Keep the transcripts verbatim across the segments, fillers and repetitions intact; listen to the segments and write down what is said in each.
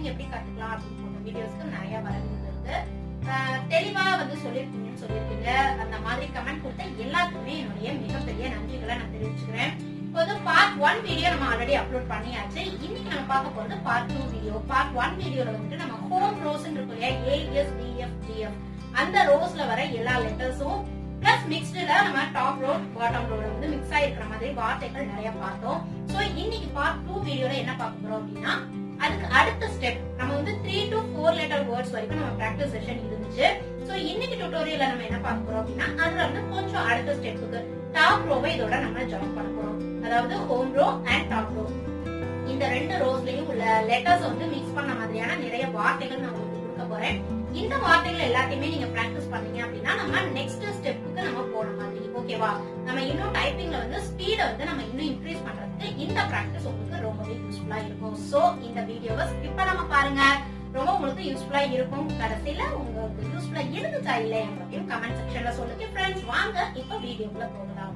எப்படி கத்துக்கலாம் அப்படின்னு போட்ட வீடியோஸ்க்கு நிறைய வரவேற்பு இருக்கு. தெளிவா வந்து சொல்லிருக்கீங்கன்னு சொல்லிருக்கீங்க. அந்த மாதிரி கமெண்ட் கொடுத்த எல்லாத்துக்குமே என்னுடைய மிகப்பெரிய நன்றிகளை நான் தெரிவிச்சுக்கிறேன். இப்போ பார்ட் ஒன் வீடியோ நம்ம ஆல்ரெடி அப்லோட் பண்ணியாச்சு. இன்னைக்கு நம்ம பார்க்க போறது part two video. Part one வீடியோல வந்துட்டு நம்ம ஹோம் ரோஸ் இருக்கு ஏஎஸ் டிஎஃப் ஜிஎஃப் அந்த ரோஸ்ல வர எல்லா லெட்டர்ஸும் பிளஸ் மிக்ஸ்டுல நம்ம டாப் ரோட் பாட்டம் ரோட் வந்து மிக்ஸ் ஆயிருக்கிற மாதிரி வார்த்தைகள் நிறைய பார்த்தோம். சோ இன்னைக்கு பார்ட் டூ வீடியோல என்ன பார்க்க போறோம் அப்படின்னா அதுக்கு அடுத்த ஸ்டெப் நம்ம வந்து three to four letter words வரைக்கும் நம்ம பிராக்டிஸ் செஷன் இருந்துச்சு. சோ இன்னைக்கு டியூட்டோரியல்ல நம்ம என்ன பார்க்க போறோம் அப்படின்னா அதுல வந்து கொஞ்சம் அடுத்த ஸ்டெப்புக்கு டாப் ரோவை இதோட நம்ம ஜாயின் பண்ண போறோம். அதாவது home row and top row இந்த ரெண்டு ரோஸ்லயும் உள்ள லெட்டர்ஸ் வந்து மிக்ஸ் பண்ண மாதிரியான நிறைய வார்த்தைகள் நான் உங்களுக்கு கொடுக்க போறேன். இந்த வார்த்தைகள் எல்லாத்தையுமே நீங்க பிராக்டிஸ் பண்ணீங்க அப்படின்னா நம்ம நெக்ஸ்ட் ஸ்டெப்புக்கு நம்ம போற மாதிரி ஓகேவா. நம்ம இன்னும் டைப்பிங்ல வந்து ஸ்பீட வந்து நம்ம இன்னும் இன்க்ரீஸ் பண்றதுக்கு இந்த பிராக்டிஸ் உங்களுக்கு ரொம்பவே யூஸ்ஃபுல்லா இருக்கும். சோ இந்த வீடியோவை ஸ்கிப் பண்ணாம பாருங்க, ரொம்ப உங்களுக்கு யூஸ்ஃபுல்லா இருக்கும். கடைசியில உங்களுக்கு யூஸ்ஃபுல்லா இருந்துச்சா இல்லையா கமெண்ட் செக்ஷன்ல சொல்லுங்க ஃப்ரெண்ட்ஸ். வாங்க இப்ப வீடியோக்குள்ள போகலாம்.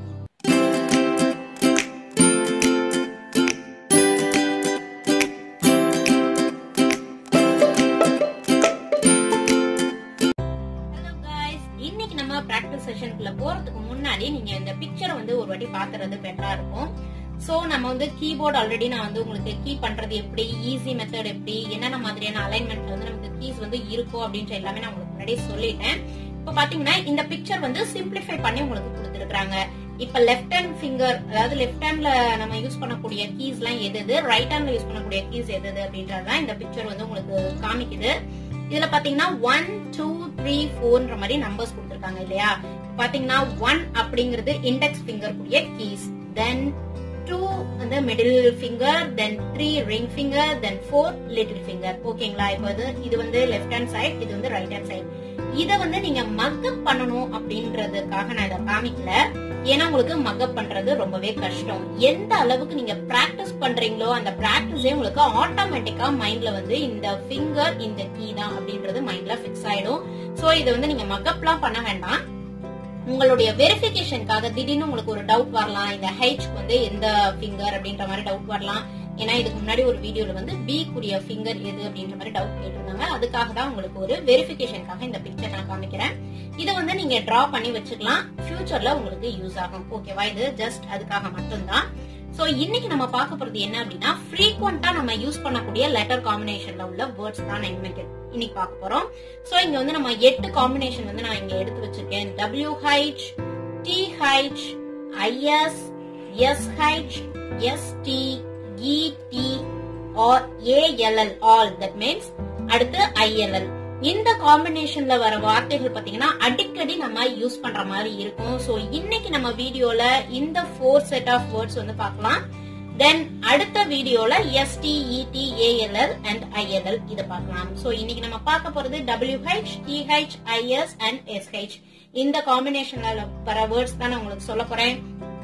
பிராக்டிஸ் செஷனுக்குள்ள போறதுக்கு முன்னாடி நீங்க இந்த பிக்சரை வந்து ஒரு வாட்டி பாத்துறது பெட்டரா இருக்கும். சோ நம்ம வந்து கீபோர்டு ஆல்ரெடி நான் வந்து உங்களுக்கு கீ பண்றது எப்படி, ஈஸி மெத்தட் எப்படி, என்னென்ன மாதிரியான அலைன்மெண்ட்ல வந்து நமக்கு கீஸ் வந்து இருக்கும் அப்படின்ற எல்லாமே நான் உங்களுக்கு முன்னாடியே சொல்லிட்டேன். இப்ப பாத்தீங்கன்னா இந்த பிக்சர் வந்து சிம்பிளிஃபை பண்ணி உங்களுக்கு கொடுத்துருக்காங்க. இப்ப லெஃப்ட் ஹேண்ட் ஃபிங்கர் அதாவது லெஃப்ட் ஹேண்ட்ல நம்ம யூஸ் பண்ணக்கூடிய கீஸ் எல்லாம் எது, ரைட் ஹேண்ட்ல யூஸ் பண்ணக்கூடிய கீஸ் எது அப்படின்றதுதான் இந்த பிக்சர் வந்து உங்களுக்கு காமிக்குது. இதுல பாத்தீங்கன்னா ஒன் டூ த்ரீ போர்ன்ற மாதிரி நம்பர்ஸ் கொடுத்திருக்காங்க இல்லையா. பாத்தீங்கன்னா ஒன் அப்படிங்கிறது இண்டெக்ஸ் ஃபிங்கர் கூடிய கீஸ், தென் டூ வந்து middle finger, then three ring finger, then four little finger. ஓகேங்களா. இப்ப இது வந்து லெஃப்ட் ஹேண்ட் சைட், இது வந்து ரைட் ஹேண்ட் சைட். இத வந்து நீங்க மக்கப் பண்ணணும் அப்படின்றதுக்காக நான் இதை காமிக்கல. ஏன்னா உங்களுக்கு மக்கப் பண்றது ரொம்பவே கஷ்டம். எந்த அளவுக்கு நீங்க பிராக்டிஸ் பண்றீங்களோ அந்த பிராக்டிஸே உங்களுக்கு ஆட்டோமேட்டிக்கா மைண்ட்ல வந்து இந்த ஃபிங்கர் இந்த கீ தான் அப்படின்றது மைண்ட்ல பிக்ஸ் ஆயிடும். சோ இதை வந்து நீங்க மக்கப்லாம் பண்ண வேண்டாம். உங்களுடைய வெரிஃபிகேஷனுக்காக திடீர்னு உங்களுக்கு ஒரு டவுட் வரலாம், இந்த ஹெச்க்கு வந்து எந்த ஃபிங்கர் அப்படின்ற மாதிரி டவுட் வரலாம். ஏன்னா இதுக்கு முன்னாடி ஒரு வீடியோல வந்து பி கூடிய ஃபிங்கர் எது அப்படின்ற மாதிரி டவுட் கேட்டிருந்தாங்க. அதுக்காக தான் உங்களுக்கு ஒரு வெரிஃபிகேஷனுக்காக இந்த பிக்சர் நான் காமிக்கிறேன். இதை வந்து நீங்க டிரா பண்ணி வச்சுக்கலாம், ஃபியூச்சர்ல உங்களுக்கு யூஸ் ஆகும். ஓகேவா. இது ஜஸ்ட் அதுக்காக மட்டும்தான். சோ இன்னைக்கு நம்ம பார்க்க போறது என்ன அப்படின்னா ஃப்ரீக்வெண்டா நம்ம யூஸ் பண்ணக்கூடிய லெட்டர் காம்பினேஷன்ல உள்ள வேர்ட்ஸ் தான் இன்னைக்கு இன்னைக்கு பார்க்க போறோம். சோ இங்க வந்து நம்ம எட்டு காம்பினேஷன் வந்து நான் இங்க எடுத்து வச்சிருக்கேன். WH, TH, IS, SH, ST, ED R ALL all that means அடுத்து ஐஎல்எல். இந்த காம்பினேஷன்ல வர வார்த்தைகள் பாத்தீங்கன்னா அடிக்கடி நம்ம யூஸ் பண்ற மாதிரி இருக்கும். சோ இன்னைக்கு நம்ம வீடியோல இந்த ஃபோர் செட் ஆஃப் வேர்ட்ஸ் வந்து பார்க்கலாம். தென் அடுத்த வீடியோல எஸ்டி, இடி, ஏஎல்எல் அண்ட் ஐஎல்எல் இத பார்க்கலாம். சோ இன்னைக்கு நம்ம பார்க்க போறது WH, TH, IS and SH. இந்த காம்பினேஷன்ல வர வேர்ட்ஸ் தான் நான் உங்களுக்கு சொல்ல போறேன்.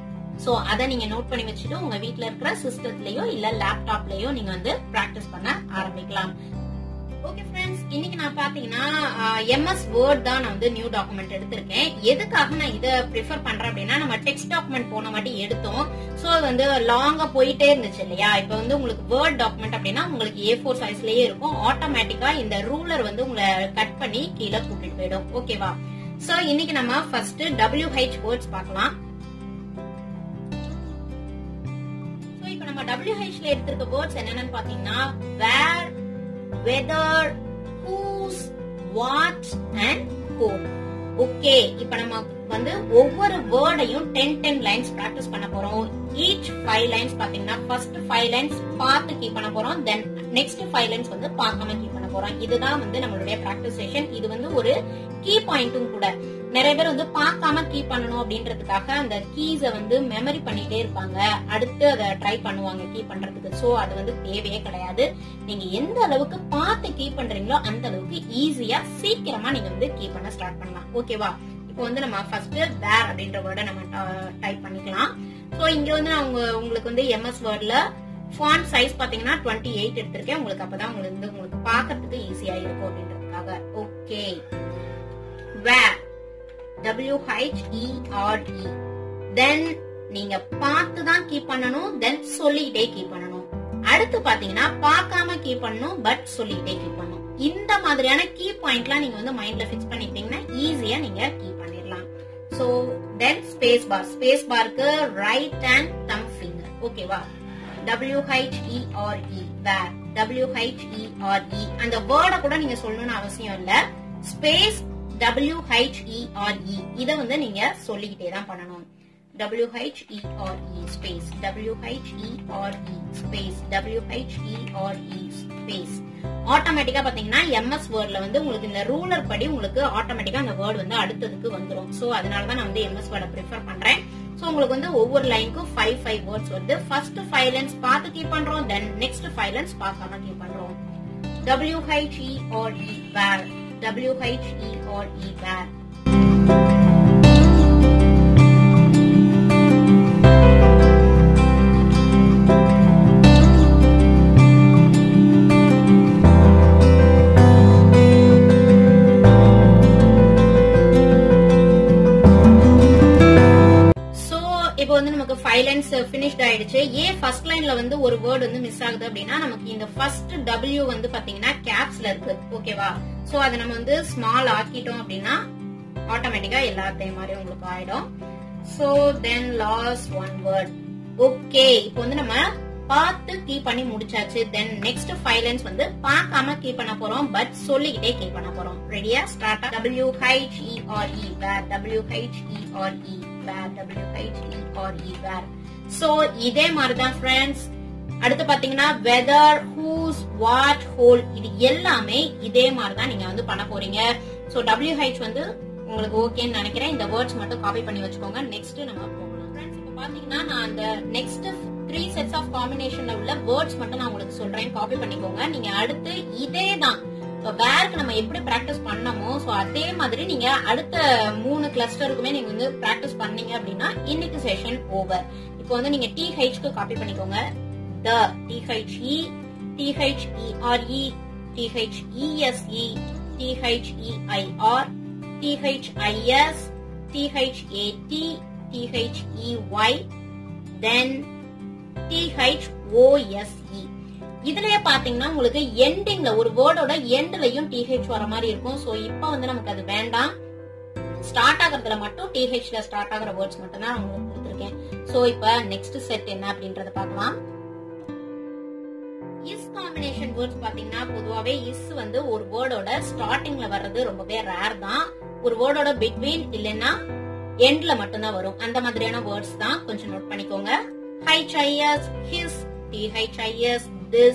சோ அத நீங்க நோட் பண்ணி வச்சுட்டு உங்க வீட்ல இருக்கிற சிஸ்டம்லயோ இல்ல லேப்டாப்லயோ நீங்க வந்து பிராக்டிஸ் பண்ண ஆரம்பிக்கலாம். ஓகே ஃப்ரெண்ட்ஸ், இன்னைக்கு நான் பாத்தீங்கன்னா எம்எஸ் வேர்ட் தான் நான் வந்து நியூ டாக்குமெண்ட் எடுத்திருக்கேன். எதுக்காக நான் இதை ப்ரிஃபர் பண்றேன் அப்படின்னா நம்ம டெக்ஸ்ட் டாக்குமெண்ட் போன வாட்டி எடுத்தோம். சோ அது வந்து லாங்கா போயிட்டே இருந்துச்சு இல்லையா. இப்ப வந்து உங்களுக்கு வேர்ட் டாக்குமெண்ட் அப்படின்னா உங்களுக்கு ஏ ஃபோர் சைஸ்லயே இருக்கும். ஆட்டோமேட்டிக்கா இந்த ரூலர் வந்து உங்களை கட் பண்ணி கீழே கூட்டிட்டு போயிடும். ஓகேவா. சோ இன்னைக்கு நம்ம ஃபர்ஸ்ட் டபிள்யூஹெச் வேர்ட்ஸ் பார்க்கலாம். நம்ம டபிள்யூஹெச்ல எடுத்திருக்க வேர்ட்ஸ் என்னன்னு பாத்தீங்கன்னா where, whether, whose, what and whom. Okay. இப்ப நம்ம வந்து ஒவ்வொரு வேர்டையும் டென் டென் லைன்ஸ் பிராக்டிஸ் பண்ண போறோம். ஈச் ஃபைவ் லைன்ஸ் பாத்தீங்கன்னா ஃபர்ஸ்ட் ஃபைவ் லைன்ஸ் பார்த்து கீப் பண்ண போறோம். தென் நெக்ஸ்ட் ஃபைவ் லைன்ஸ் வந்து பார்க்காம கீப் பண்ண போறோம். இதுதான் வந்து நம்மளுடைய பிராக்டிஸ் செஷன். இது வந்து ஒரு கீ பாயிண்ட்டும் கூட. நிறைய பேர் வந்து பார்க்காம கீப் பண்ணணும் அப்படின்றதுக்காக அந்த கீஸ வந்து மெமரி பண்ணிட்டே இருப்பாங்க, அடுத்து அதை ட்ரை பண்ணுவாங்க கீப் பண்றதுக்கு. சோ அது வந்து தேவையே கிடையாது. நீங்க எந்த அளவுக்கு பார்த்து கீப் பண்றீங்களோ அந்த அளவுக்கு ஈஸியா சீக்கிரமா நீங்க வந்து கீப் பண்ண ஸ்டார்ட் பண்ணலாம். ஓகேவா. இப்போ வந்து நம்ம ஃபர்ஸ்ட் வேர் அப்படின்ற வேர்டை நம்ம டைப் பண்ணிக்கலாம். சோ இங்க வந்து நான் உங்களுக்கு வந்து எம்எஸ் வேர்ட்ல ஃபாண்ட் சைஸ் பாத்தீங்கன்னா டுவெண்ட்டி எயிட் எடுத்திருக்கேன். உங்களுக்கு அப்பதான் உங்களுக்கு வந்து உங்களுக்கு பாக்கிறதுக்கு ஈஸியா இருக்கும் அப்படின்றதுக்காக. Okay. Where, W H E R E. Then நீங்க பார்த்து தான் கீப் பண்ணணும், தென் சொல்லிட்டே கீப் பண்ணணும். அடுத்து பாத்தீங்கன்னா பார்க்காம கீ பண்ணணும் பட் சொல்லிட்டே கீ பண்ணணும். இந்த மாதிரியான கீ பாயிண்ட்லாம் நீங்க வந்து மைண்ட்ல ஃபிக்ஸ் பண்ணிட்டீங்கன்னா ஈஸியா நீங்க கீ பண்ணிடலாம். So then space bar, space பார்க்கு ரைட் அண்ட் தம் ஃபிங்கர். ஓகேவா? W H E R E where, W H E R E அந்த வேர்ட கூட நீங்க சொல்லணும்னு அவசியம் இல்ல. Space W H E R E இத வந்து நீங்க சொல்லிக்கிட்டே தான் பண்ணணும். W H E R E space, W H E R E space, W H E R E space. ஆட்டோமேட்டிக்கா பாத்தீங்கன்னா M S வேர்ட்ல வந்து உங்களுக்கு இந்த ரூலர் படி உங்களுக்கு ஆட்டோமேட்டிக்கா அந்த வேர்ட் வந்து அடுத்ததுக்கு வந்துரும். சோ அதனாலதான் நான் வந்து M S வேர்டை ப்ரிஃபர் பண்றேன். சோ உங்களுக்கு வந்து ஒவ்வொரு லைனுக்கும் ஃபைவ் ஃபைவ் வேர்ட்ஸ் வருது. ஃபர்ஸ்ட் ஃபைவ் லைன்ஸ் பார்த்து கீப் பண்றோம், தென் நெக்ஸ்ட் ஃபைவ் லைன்ஸ் பார்க்காம கீப் பண்றோம். W H E R E where, W H E R E where. இப்போ வந்து நமக்கு ஃபைவ் லைன்ஸ் ஃபினிஷ்ட் ஆயிடுச்சு. ஏன் ஃபர்ஸ்ட் லைன்ல வந்து ஒரு வேர்ட் வந்து மிஸ் ஆகுது அப்படின்னா நமக்கு இந்த ஃபர்ஸ்ட் W வந்து பாத்தீங்கன்னா கேப்ஸ்ல இருக்கு. ஓகேவா? சோ அதை நம்ம வந்து ஸ்மால் ஆக்கிட்டோம் அப்படின்னா ஆட்டோமேட்டிக்கா எல்லாத்தையும் மாதிரி உங்களுக்கு ஆயிடும். So then last one word. Okay, இப்போ வந்து நம்ம பார்த்து கீ பண்ணி முடிச்சாச்சு. தென் நெக்ஸ்ட் ஃபைவ் லைன்ஸ் வந்து பார்க்காம கீ பண்ண போறோம் பட் சொல்லிக்கிட்டே கீ பண்ண போறோம். ரெடியா? Start. W H E R E where, W H E R E where, W H E R E where. So இதே மாதிரி தான் ஃப்ரெண்ட்ஸ். அடுத்து பாத்தீங்கன்னா whether, whose, what, whole இது எல்லாமே இதே மாதிரி தான் நீங்க வந்து பண்ண போறீங்க. சோ W H வந்து உங்களுக்கு ஓகேன்னு நினைக்கிறேன். இந்த வேர்ட்ஸ் மட்டும் காப்பி பண்ணி வச்சுக்கோங்க. நெக்ஸ்ட் நம்ம போகலாம் ஃப்ரெண்ட்ஸ். இப்போ பாத்தீங்கன்னா நான் அந்த நெக்ஸ்ட் த்ரீ செட்ஸ் ஆஃப் காம்பினேஷன்ல உள்ள வேர்ட்ஸ் மட்டும் நான் உங்களுக்கு சொல்றேன், காப்பி பண்ணிக்கோங்க. நீங்க அடுத்து இதே தான் வேர்க்கு நம்ம எப்படி பிராக்டிஸ் பண்ணமோ சோ அதே மாதிரி நீங்க அடுத்த மூணு கிளஸ்டருக்குமே நீங்க வந்து பிராக்டிஸ் பண்ணீங்க அப்படின்னா இன்னைக்கு செஷன் ஓவர். இப்போ வந்து நீங்க T H க்கு காப்பி பண்ணிக்கோங்க. the, T H E, T H E R E, T H E S E, T H E I R, T H I S, T H A T, T H E Y, then T H O S E. இதுலயே பாத்தீங்கன்னா உங்களுக்கு எண்டிங்ல ஒரு வேர்டோட எண்ட்லயும் T H வர மாதிரி இருக்கும். So இப்போ வந்து நமக்கு அது வேண்டாம். ஸ்டார்ட் ஆகுறதுல மட்டும் T H ல ஸ்டார்ட் ஆகுற வேர்ட்ஸ் மட்டும் தான் நான் உங்களுக்கு கொடுத்திருக்கேன். சோ இப்போ நெக்ஸ்ட் செட் என்ன அப்படின்றத பார்க்கலாம். இஸ் காம்பினேஷன் வேர்ட்ஸ் பாத்தீங்கன்னா பொதுவாவே இஸ் வந்து ஒரு வேர்டோட ஸ்டார்டிங்ல வர்றது ரொம்பவே ரேர் தான். ஒரு வேர்டோட பிட்வீன் இல்லைன்னா எண்ட்ல மட்டும் தான் வரும். அந்த மாதிரியான வேர்ட்ஸ் தான் கொஞ்சம் நோட் பண்ணிக்கோங்க. H I S, his, T H I S, this,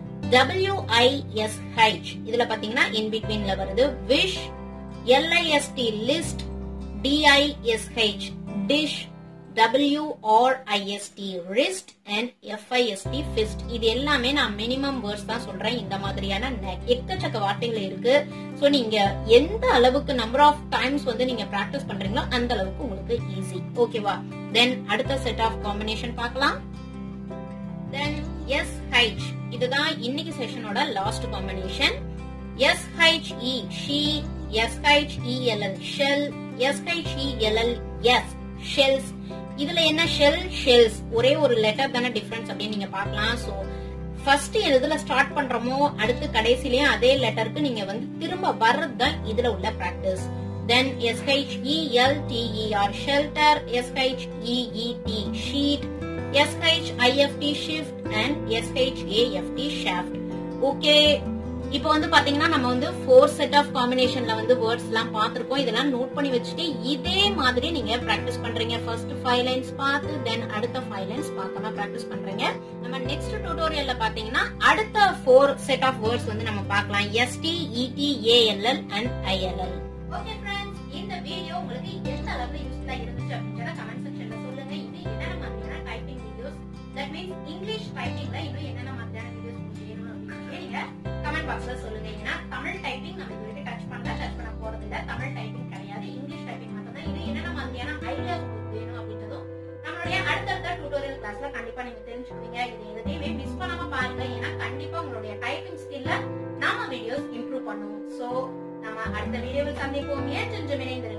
W I S H இதுல பாத்தீங்கன்னா in betweenல வருது. wish, L I S T list, D I S H dish, W R I S T wrist and F I S T fist. இது எல்லாமே நான் minimum words தான் சொல்றேன். இந்த மாதிரியான எக்கச்சக்க வார்த்தைகள் இருக்கு. சோ நீங்க எந்த அளவுக்கு நம்பர் ஆஃப் டைம்ஸ் வந்து நீங்க பிராக்டிஸ் பண்றீங்களோ அந்த அளவுக்கு உங்களுக்கு ஈஸி. ஓகேவா? தென் அடுத்த செட் ஆஃப் காம்பினேஷன் பார்க்கலாம். தென் S H இதுதான் இன்னைக்கு செஷனோட last combination. S H E she, S H E L L shell, S H E L L S shells. இதுல என்ன ஷெல் ஷெல்ஸ் ஒரே ஒரு லெட்டர் தானே டிஃபரன்ஸ் அப்படின்னு நீங்க பார்க்கலாம். சோ ஃபர்ஸ்ட் எதுல ஸ்டார்ட் பண்றோமோ அடுத்து கடைசிலயும் அதே லெட்டருக்கு நீங்க வந்து திரும்ப வர்றது தான் இதுல உள்ள practice. Then S H E L T E R shelter, S H E E T sheet, S H I F T shift and S H A F T shaft. Okay, இப்போ வந்து பாத்தீங்கன்னா நம்ம வந்து ஃபோர் செட் ஆஃப் காம்பினேஷன்ல வந்து words எல்லாம் பார்த்திருக்கோம். இதெல்லாம் நோட் பண்ணி வச்சுட்டு இதே மாதிரி நீங்க பிராக்டிஸ் பண்றீங்க. ஃபர்ஸ்ட் ஃபைவ் லைன்ஸ் பார்த்து தென் அடுத்த ஃபைவ் லைன்ஸ் பார்க்காம பிராக்டிஸ் பண்றீங்க. நம்ம நெக்ஸ்ட் டியூட்டோரியல்ல பாத்தீங்கன்னா அடுத்த ஃபோர் செட் ஆஃப் வேர்ட்ஸ் வந்து நம்ம பார்க்கலாம். S T E T A L L and I L L. Okay friends, இந்த வீடியோ உங்களுக்கு எந்த அளவுக்கு யூஸ்ஃபுல்லா இருந்துச்சு அப்படிங்கறத கமெண்ட் செக்ஷன்ல சொல்லுங்க. இது என்னென்ன மாதிரியான typing videos, that means English டைப்பிங்ல இன்னும் என்னென்ன மாதிரியான வீடியோஸ் உங்களுக்கு வேணும் அப்படின்னு நீங்க கமெண்ட் பாக்ஸ்ல சொல்லுங்க. ஏன்னா தமிழ் டைப்பிங் நம்ம இது வரைக்கும் டச் பண்ணல, டச் பண்ண போறது இல்ல. தமிழ் டைப்பிங் கிடையாது, இங்கிலீஷ் டைப்பிங் மட்டும் தான். இது என்னென்ன மாதிரியான ஐடியாஸ் உங்களுக்கு வேணும் அப்படின்றதும் நம்மளுடைய அடுத்தடுத்த டியூட்டோரியல் கிளாஸ்ல கண்டிப்பா நீங்க தெரிஞ்சுக்குவீங்க. இது எதையுமே மிஸ் பண்ணாம பாருங்க. ஏன்னா கண்டிப்பா உங்களுடைய டைப்பிங் ஸ்கில்ல நாம வீடியோஸ் இம்ப்ரூவ் பண்ணுவோம். சோ நம்ம அடுத்த வீடியோவில் சந்திப்போம். ஏன் செஞ்சு